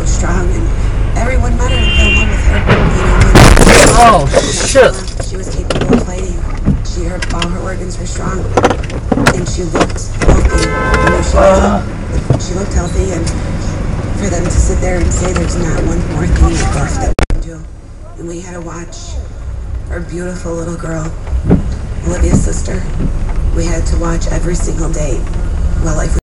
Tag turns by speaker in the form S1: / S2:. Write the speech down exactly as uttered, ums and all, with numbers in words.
S1: so strong, and everyone met her and fell in love with her. You know,
S2: Oh,
S1: and
S2: shit.
S1: she was capable of fighting. She, her, all her organs were strong, and she looked healthy. You know, she,
S2: Uh.
S1: she looked healthy, and for them to sit there and say there's not one more thing left that we can do, and we had to watch our beautiful little girl, Olivia's sister. We had to watch every single day while life was